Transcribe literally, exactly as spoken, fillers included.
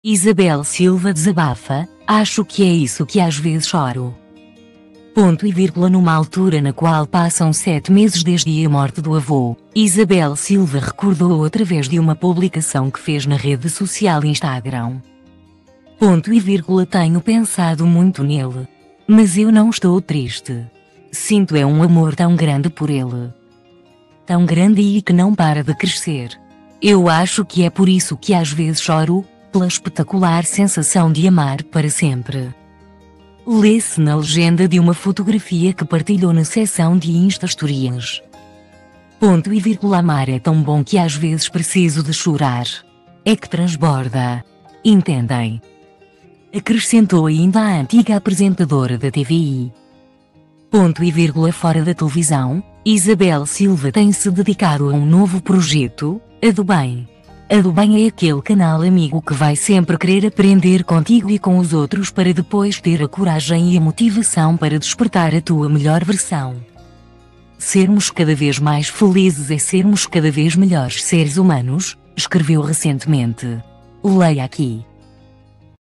Isabel Silva desabafa: acho que é isso que às vezes choro. Ponto e vírgula. Numa altura na qual passam sete meses desde a morte do avô, Isabel Silva recordou através de uma publicação que fez na rede social Instagram. Ponto e vírgula. Tenho pensado muito nele. Mas eu não estou triste. Sinto é um amor tão grande por ele. Tão grande e que não para de crescer. Eu acho que é por isso que às vezes choro, pela espetacular sensação de amar para sempre. Lê-se na legenda de uma fotografia que partilhou na seção de Insta Stories. Ponto e vírgula. Amar é tão bom que às vezes preciso de chorar. É que transborda. Entendem? Acrescentou ainda a antiga apresentadora da T V I. Ponto e vírgula. Fora da televisão, Isabel Silva tem-se dedicado a um novo projeto, a do bem. A do bem é aquele canal amigo que vai sempre querer aprender contigo e com os outros para depois ter a coragem e a motivação para despertar a tua melhor versão. Sermos cada vez mais felizes é sermos cada vez melhores seres humanos, escreveu recentemente. Leia aqui.